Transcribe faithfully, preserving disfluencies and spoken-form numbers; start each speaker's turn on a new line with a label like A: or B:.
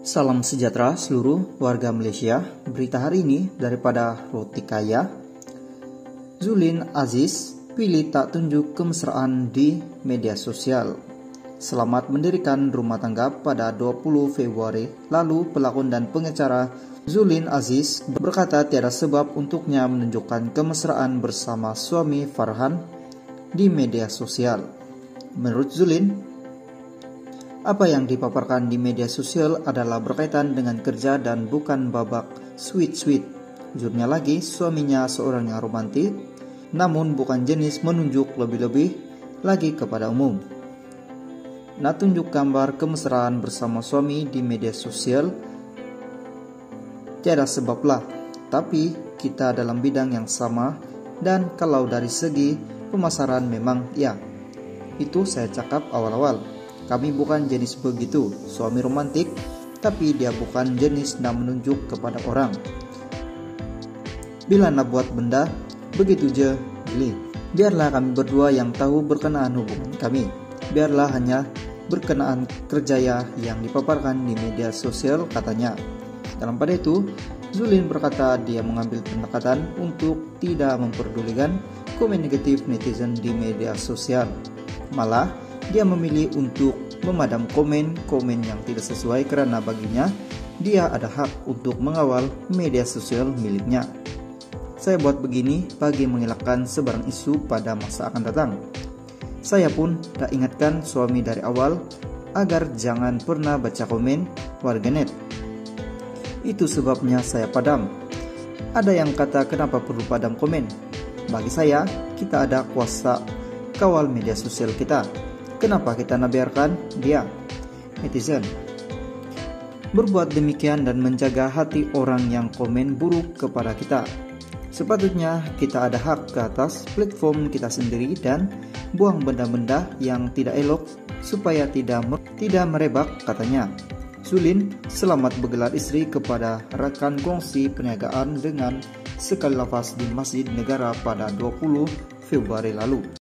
A: Salam sejahtera seluruh warga Malaysia. Berita hari ini daripada Roti Kaya. Zulin Aziz pilih tak tunjuk kemesraan di media sosial. Selamat mendirikan rumah tangga pada dua puluh Februari lalu, pelakon dan pengacara Zulin Aziz berkata tiada sebab untuknya menunjukkan kemesraan bersama suami Farhan di media sosial. Menurut Zulin, apa yang dipaparkan di media sosial adalah berkaitan dengan kerja dan bukan babak sweet-sweet. Jujurnya lagi, suaminya seorang yang romantis, namun bukan jenis menunjuk lebih-lebih lagi kepada umum. Nak tunjuk gambar kemesraan bersama suami di media sosial, tiada sebab lah. Tapi kita dalam bidang yang sama, dan kalau dari segi pemasaran memang ya. Itu saya cakap awal-awal. Kami bukan jenis begitu, suami romantik, tapi dia bukan jenis nak menunjuk kepada orang. Bila nak buat benda, begitu je, pilih. Biarlah kami berdua yang tahu berkenaan hubungan kami. Biarlah hanya berkenaan kerjaya yang dipaparkan di media sosial, katanya. Dalam pada itu, Zulin berkata dia mengambil pendekatan untuk tidak memperdulikan komen negatif netizen di media sosial. Malah, dia memilih untuk memadam komen-komen yang tidak sesuai karena baginya dia ada hak untuk mengawal media sosial miliknya. Saya buat begini bagi mengelakkan sebarang isu pada masa akan datang. Saya pun dah ingatkan suami dari awal agar jangan pernah baca komen warganet. Itu sebabnya saya padam. Ada yang kata kenapa perlu padam komen? Bagi saya, kita ada kuasa kawal media sosial kita. Kenapa kita nak biarkan dia, netizen, berbuat demikian dan menjaga hati orang yang komen buruk kepada kita? Sepatutnya kita ada hak ke atas platform kita sendiri dan buang benda-benda yang tidak elok supaya tidak tidak merebak, katanya. Zulin selamat bergelar istri kepada rekan kongsi perniagaan dengan sekali lafaz di Masjid Negara pada dua puluh Februari lalu.